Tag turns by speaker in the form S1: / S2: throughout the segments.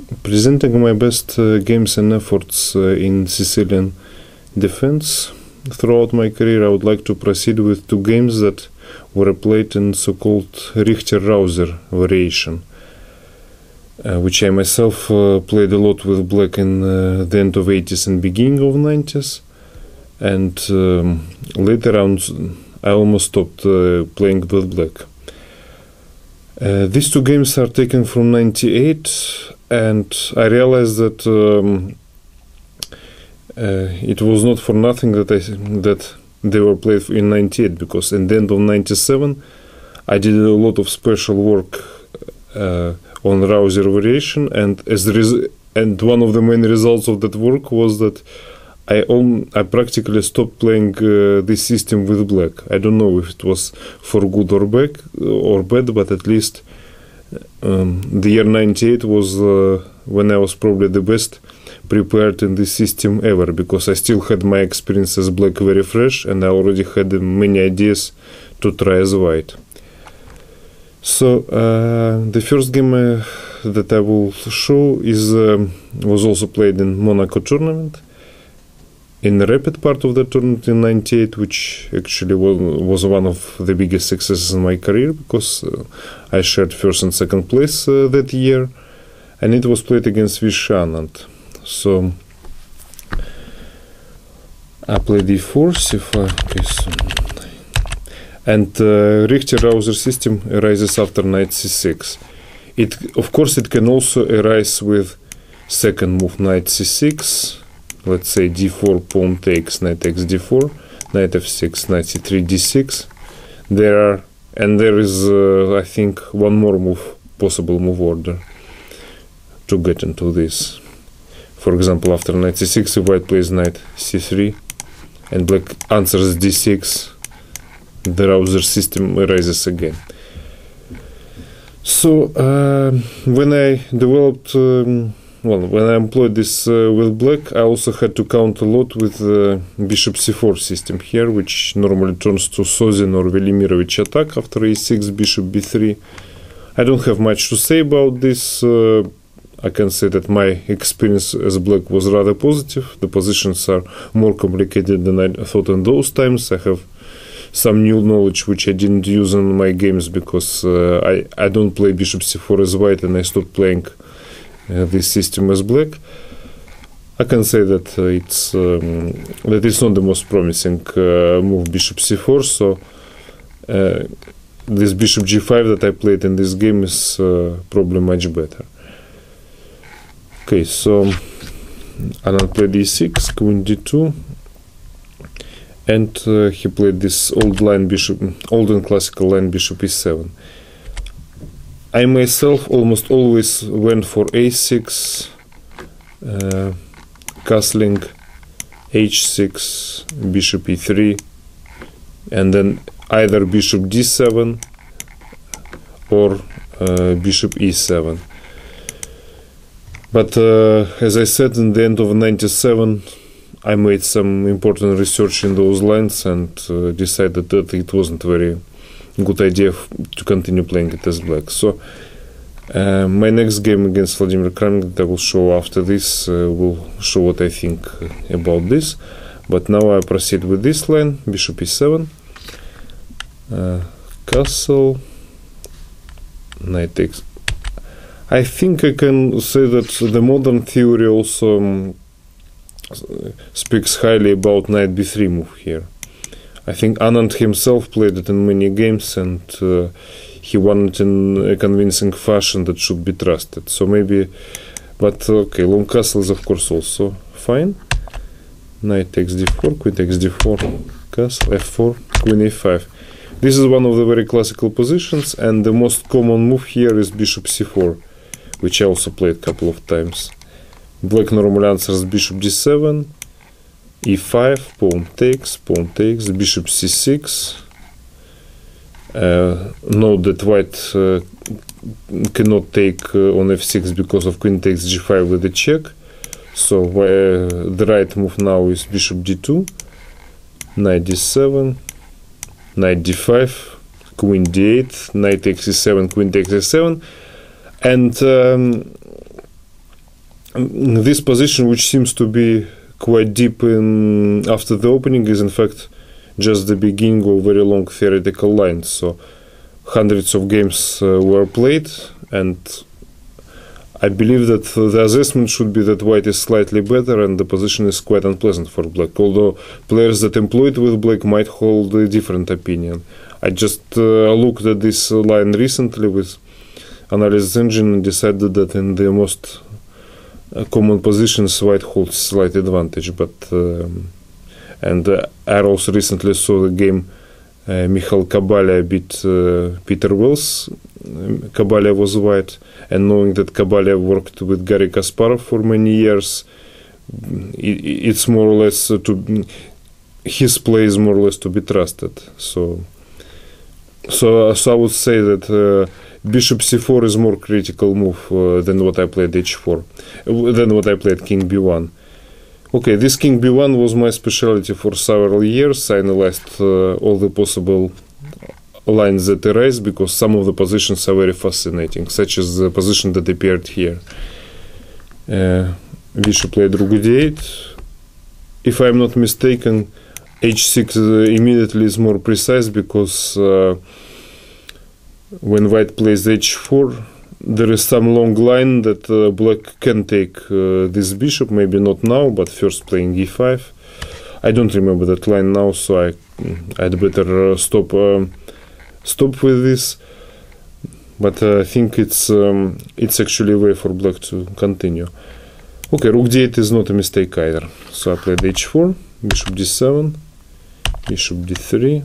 S1: Presenting my best games and efforts in Sicilian defense throughout my career, I would like to proceed with two games that were played in so-called Richter-Rauser variation, which I myself played a lot with black in the end of 80s and beginning of 90s, and later on I almost stopped playing with black. These two games are taken from 98, and I realized that it was not for nothing that they were played in 98, because in the end of 97 I did a lot of special work on Rauser variation, and and one of the main results of that work was that I practically stopped playing this system with black. I don't know if it was for good or bad, but at least the year 98 was when I was probably the best prepared in this system ever, because I still had my experience as black very fresh, and I already had many ideas to try as white. So the first game that I will show was also played in Monaco tournament, in the rapid part of the tournament in 98, which actually was one of the biggest successes in my career, because I shared first and second place that year, and it was played against Vishy Anand. So I played d4, c5, okay, so, and Richter-Rauser system arises after knight c6. Of course, it can also arise with second move knight c6. Let's say d4, pawn takes, knight takes d4, knight f6, knight c3, d6. There is, I think, one more possible move order to get into this. For example, after knight c6, white plays knight c3, and black answers d6. The Rauser system arises again. So when I developed, when I employed this with black, I also had to count a lot with bishop c4 system here, which normally turns to Sozin or Velimirovich attack after a6, bishop b3. I don't have much to say about this. I can say that my experience as black was rather positive. The positions are more complicated than I thought in those times. I have some new knowledge which I didn't use in my games, because I don't play bishop c4 as white, and I stopped playing this system as black. I can say that it's not the most promising move, bishop c4. So this bishop g5 that I played in this game is probably much better. Okay, so Anand played e6, queen d2, and he played this old and classical line bishop e7. I myself almost always went for a6, castling, h6, bishop e3, and then either bishop d7 or bishop e7. But as I said, in the end of 97, I made some important research in those lines and decided that it wasn't a very good idea to continue playing it as black. So my next game against Vladimir Kramnik that I will show after this will show what I think about this. But now I proceed with this line, bishop e7, castle, knight takes. I think I can say that the modern theory also speaks highly about knight b3 move here. I think Anand himself played it in many games, and he won it in a convincing fashion that should be trusted. So maybe, but okay, long castle is of course also fine. Knight takes d4, queen takes d4, castle, f4, queen a5. This is one of the very classical positions, and the most common move here is bishop c4, which I also played a couple of times. Black normally answers bishop d7, e5, pawn takes, bishop c6. Note that white cannot take on f6 because of queen takes g5 with a check. So the right move now is bishop d2, knight d7, knight d5, queen d8, knight takes e7, queen takes e7. And this position, which seems to be quite deep in after the opening, is in fact just the beginning of very long theoretical lines. So hundreds of games were played, and I believe that the assessment should be that white is slightly better and the position is quite unpleasant for black, although players that employed with black might hold a different opinion. I just looked at this line recently with Analysis Engine and decided that in the most common positions white holds slight advantage, but and I also recently saw the game Michal Kabalia beat Peter Wells. Kabalia was white, and knowing that Kabalia worked with Garry Kasparov for many years, it's more or less his play is more or less to be trusted. So I would say that Bishop c4 is more critical move than what I played h4, than what I played King b1. Okay, this King b1 was my specialty for several years. I analyzed all the possible lines that arise because some of the positions are very fascinating, such as the position that appeared here. Bishop played rook d8. If I'm not mistaken, h6 immediately is more precise because when white plays h4, there is some long line that black can take this bishop, maybe not now, but first playing e5. I don't remember that line now, so I'd better stop with this. But I think it's actually a way for black to continue. Okay, rook d8 is not a mistake either. So I played h4, bishop d7, bishop d3,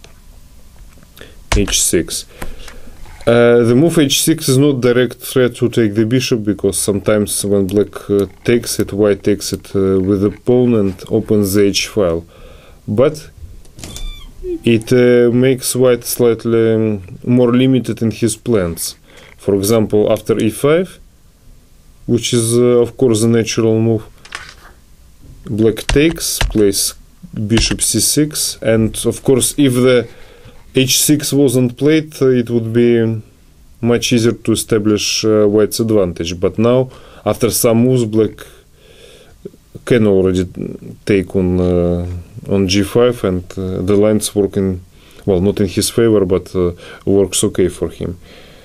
S1: h6. The move h6 is not direct threat to take the bishop because sometimes when black takes it, white takes it with the pawn and opens the h file. But it makes white slightly more limited in his plans. For example, after e5, which is of course a natural move, black takes, plays bishop c6, and of course if the h6 wasn't played, it would be much easier to establish white's advantage. But now, after some moves, black can already take on g5, and the line's working, well, not in his favor, but works okay for him.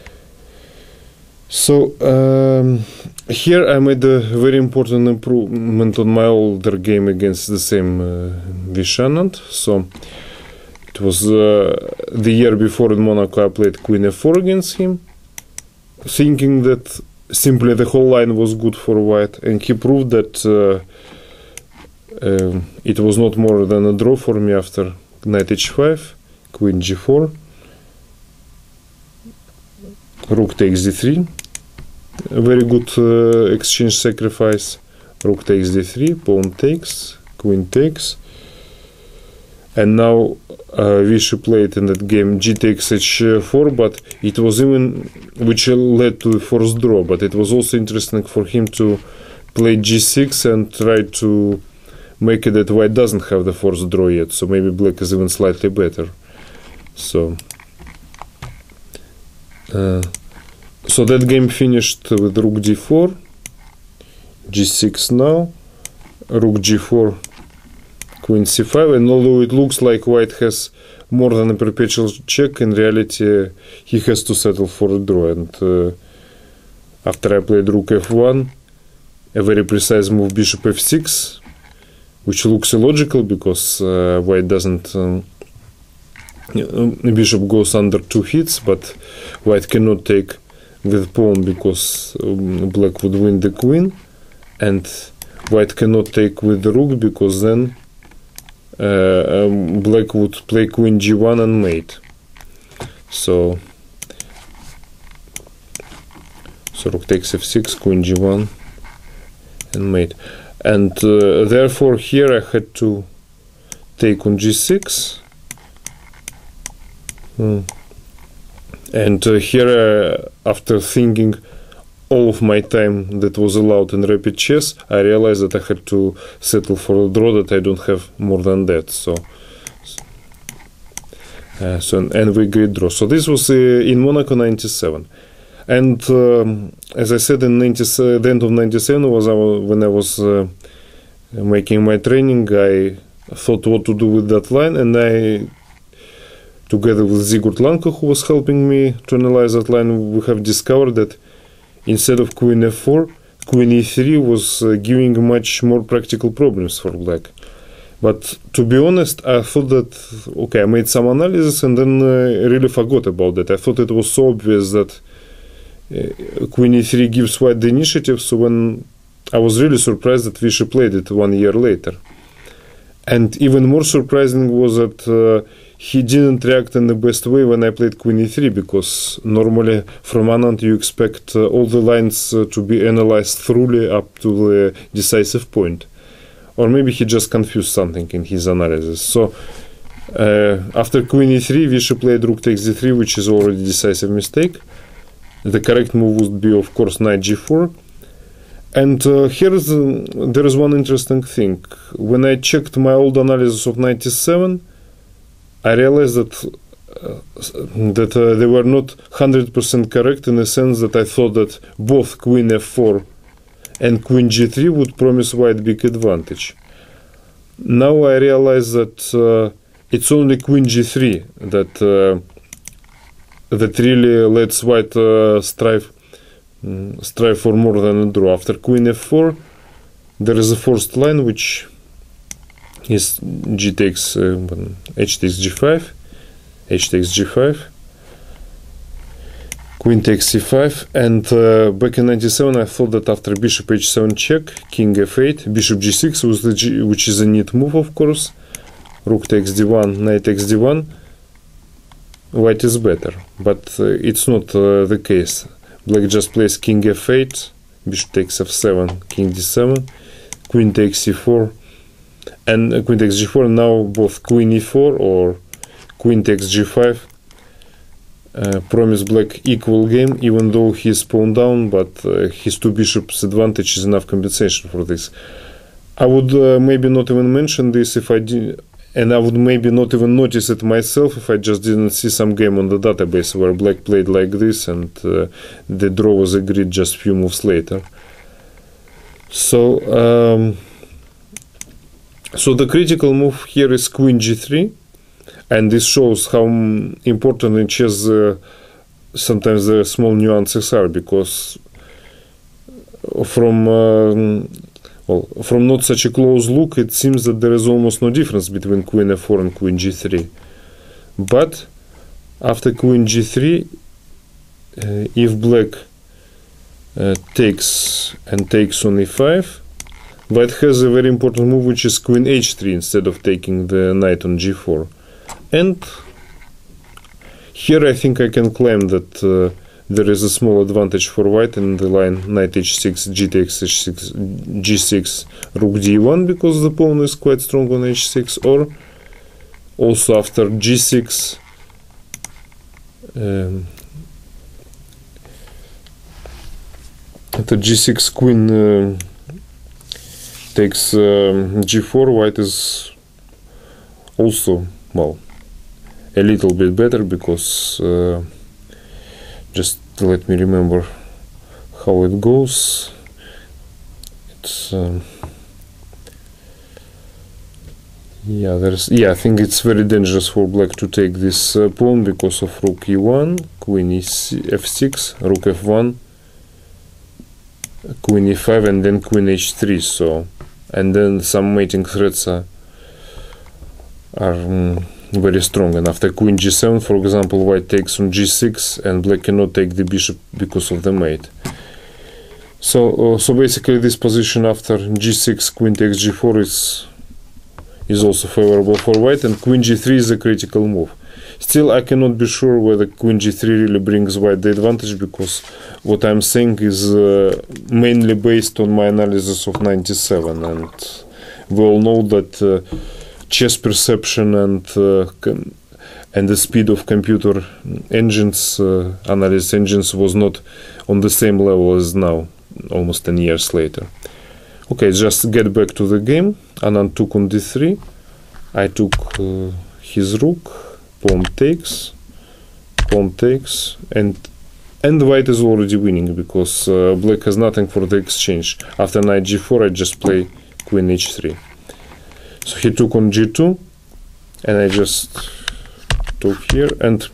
S1: So here I made a very important improvement on my older game against the same Vishanand. So it was the year before in Monaco I played queen f4 against him, thinking that simply the whole line was good for white, and he proved that it was not more than a draw for me after knight h5, queen g4, rook takes d3, a very good exchange sacrifice, rook takes d3, pawn takes, queen takes, and now Vishy played in that game g takes h4, but it was even, which led to the forced draw, but it was also interesting for him to play g6 and try to make it that white doesn't have the forced draw yet, so maybe black is even slightly better. So so that game finished with rook d4, g6 now, rook g4, queen c5, and although it looks like white has more than a perpetual check, in reality he has to settle for a draw. And after I played rook f1, a very precise move bishop f6, which looks illogical because white doesn't, bishop goes under 2 hits, but white cannot take with pawn because black would win the queen, and white cannot take with the rook because then black would play queen g1 and mate. So rook takes f6, queen g1 and mate, and therefore here I had to take on g6, and here after thinking all of my time that was allowed in rapid chess, I realized that I had to settle for a draw, that I don't have more than that. So and we agreed draw. So this was in Monaco 97. And as I said, in the end of 97 was when I was making my training, I thought what to do with that line, and I, together with Sigurd Lanka, who was helping me to analyze that line, we have discovered that instead of queen f4, queen e3 was giving much more practical problems for black. But to be honest, I thought that, okay, I made some analysis and then really forgot about that. I thought it was so obvious that queen e3 gives white the initiative, so when I was really surprised that Vishy played it 1 year later. And even more surprising was that he didn't react in the best way when I played queen e3, because normally from Anand you expect all the lines to be analyzed thoroughly up to the decisive point. Or maybe he just confused something in his analysis. So after queen e3, Vishy played rook takes d3, which is already a decisive mistake. The correct move would be, of course, knight g4. And there is one interesting thing. When I checked my old analysis of 97, I realized that they were not 100% correct, in the sense that I thought that both queen f4 and queen g3 would promise white big advantage. Now I realize that it's only queen g3 that really lets white strive for more than a draw. After queen f4, there is a forced line, which is h takes g5, h takes g5, queen takes c5, and back in 97 I thought that after bishop h7 check, king f8, bishop g6, which is a neat move, of course, rook takes d1, knight takes d1, white is better. But it's not the case. Black just plays king f8, bishop takes f7, king d7, queen takes c4, and queen takes g4. Now both queen e4 or queen takes g5 promise black equal game, even though he's pawn down, but his two bishops advantage is enough compensation for this. I would maybe not even mention this if I did, and I would maybe not even notice it myself if I just didn't see some game on the database where black played like this and the draw was agreed just a few moves later. So the critical move here is queen g3, and this shows how important in chess sometimes the small nuances are, because from not such a close look, it seems that there is almost no difference between queen f4 and queen g3. But after queen g3, if black takes on e5, white has a very important move, which is queen h3 instead of taking the knight on g4. And here I think I can claim that there is a small advantage for white in the line knight h6, g takes h6, g6, rook d1, because the pawn is quite strong on h6, or also after g6, after g6 queen takes g4, white is also, well, a little bit better, because just let me remember how it goes. It's I think it's very dangerous for black to take this pawn because of rook e1, queen f6, rook f1, queen e5, and then queen h3. So, and then some mating threats are very strong. And after queen g7, for example, white takes on g6, and black cannot take the bishop because of the mate. So basically this position after g6, queen takes g4 is also favorable for white, and queen g3 is a critical move. Still, I cannot be sure whether queen g3 really brings white the advantage, because what I'm saying is mainly based on my analysis of 97, and we all know that chess perception and the speed of computer engines, analysis engines, was not on the same level as now, almost 10 years later. Okay, just get back to the game. Anand took on d3. I took his rook. Pawn takes, and And white is already winning because black has nothing for the exchange. After knight g4, I just play queen h3. So he took on g2, and I just took here, and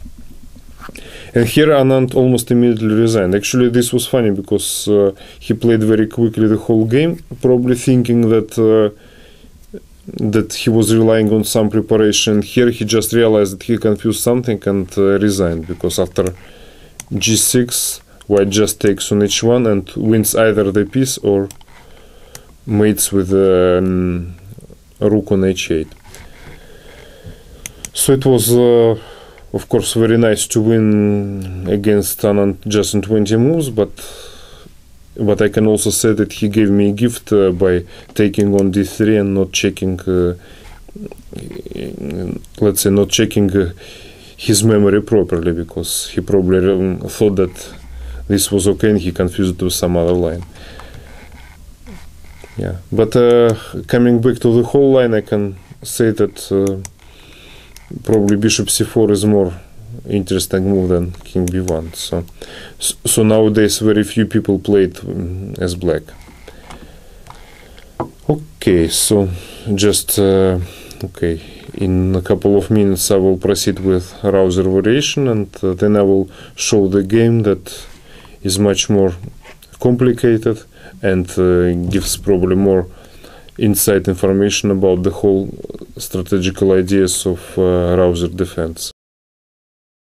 S1: here Anand almost immediately resigned. Actually, this was funny because he played very quickly the whole game, probably thinking that that he was relying on some preparation. Here he just realized that he confused something and resigned, because after g6, white just takes on h1 and wins either the piece or mates with rook on h8. So it was, of course, very nice to win against Anand just in 20 moves, but I can also say that he gave me a gift by taking on d3 and not checking, let's say, not checking his memory properly, because he probably thought that this was okay and he confused it with some other line. Yeah, but coming back to the whole line, I can say that probably bishop c4 is more interesting move than king b1. So nowadays very few people play it as black. Okay, so just okay, in a couple of minutes I will proceed with Rauser variation, and then I will show the game that is much more complicated and gives probably more inside information about the whole strategical ideas of Rauser defense.